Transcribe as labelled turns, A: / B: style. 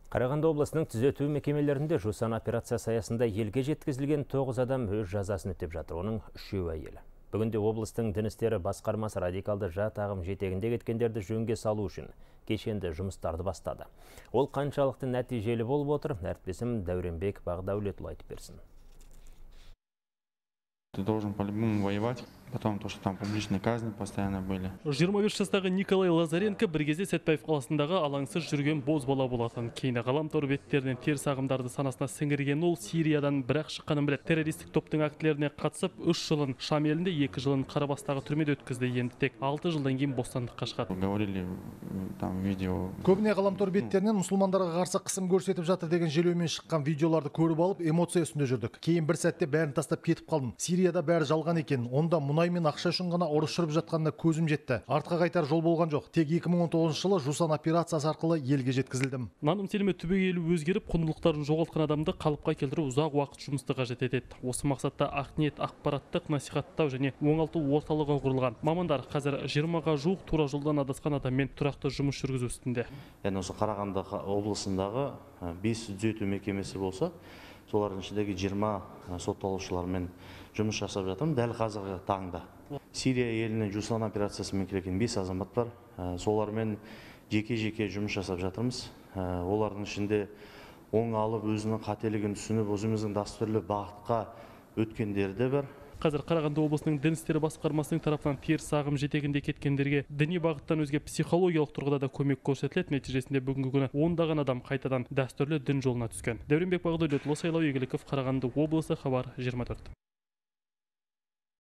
A: Қарағанды облысының түзету мекемелерінде жусан операциясы аясында елге жеткізілген 9 адам өз жазасын өтеп жатыр. Оның 3-еуі әйел. Бүгінде облыстың дін істері басқармасы радикалды жат ағым жетегінде кеткендерді жөнге салу үшін кешенді жұмыстарды бастады. Ол қаншалықты нәтижелі болып отыр, әріптесім Дәуренбек Бағдәулетұлы айтып берсін.
B: Ты должен по-любому воевать. Потом то, что там публичные казни постоянно были.
C: 25 жастағы Николай Лазаренко бір кезде Сәтпаев қаласындағы алаңсыз жүрген боз бала болатын. Кейін ғаламтор беттерінен теріс ағымдарды санасына сіңірген ол Сириядан бірақ шыққанын біледі. Террористік топтың актілеріне қатысып 3 жылын, Шам елінде 2 жылын Қарабастағы түрмеде өткізді. Енді тек 6 жылдан кейін бостандыққа шығады.
B: Говорили там видео.
D: Көбіне ғаламтор беттерінен мұсылмандарға қарсы қысым көрсетіп жатыр деген желеумен шыққан видеоларды көріп алып, эмоция үстінде жүрдік. Кейін бір сәтте бәрін тастап кетіп қалдым. Сирияда бәрі жалған екен. Онда мұнай мен ақша үшін ғана ұрыс жүріп жатқанына көзім жетті. Артқа қайтар жол болған жоқ. Тек 2019 жылы жусан операциясы арқылы елге жеткізілдім.
C: Наным сенімі түбегейлі өзгеріп, құндылықтарын жоғалтқан адамды қалыпқа келтіру ұзақ уақыт жұмысты қажет етеді. Осы мақсатта Ақниет ақпараттық насихаттау және оңалту орталығы құрылған. Мамандар қазір 20-ға жуық тура жолдан адасқан адаммен тұрақты жұмыс жүргізу үстінде.
E: Яғни осы Қарағанды облысындағы 5 түзету мекемесі болса, солардың ішіндегі 20 сотталушылармен жұмыс жасап жатырмын дәл қазіргі таңда. Сирия елінен жусан операциясымен келген 5 азамат бар. Солармен жеке-жеке жұмыс жасап жатырмыз. Олардың ішінде оң алып, өзінің қателігін түсініп, өзіміздің дәстүрлі бағытқа өткендері де бар.
C: Қазір Қарағанды облысының дін істері басқармасының тарапынан теріс ағым жетегінде кеткендерге діни бағыттан өзге психологиялық тұрғыда да көмек көрсетіледі. Нәтижесінде бүгінгі күні ондаған адам қайтадан дәстүрлі дін жолына түскен. Дәуренбек Бағдәулетұлы, Сайлау Игіліков, Қарағанды облысы, Хабар 24.